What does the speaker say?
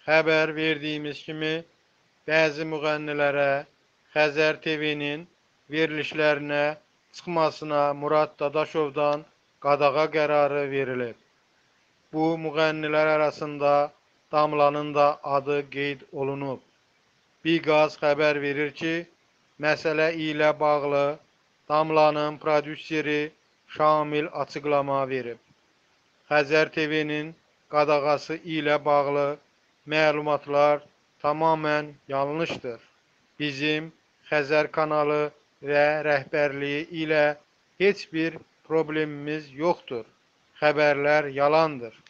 Xəbər verdiyimiz kimi, bəzi müğənnilərə Xəzər TV-nin verilişlərinə çıxmasına Murad Dadaşovdan qadağa qərarı verilib. Bu müğənnilər arasında Damlanın da adı qeyd olunub. Biqaz xəbər verir ki, məsələ ilə bağlı Damlanın prodüseri Şamil açıqlama verib. Xəzər TV-nin qadağası ilə bağlı məlumatlar tamamən yanlışdır. Bizim Xəzər kanalı və rəhbərliyi ilə heç bir problemimiz yoxdur. Xəbərlər yalandır.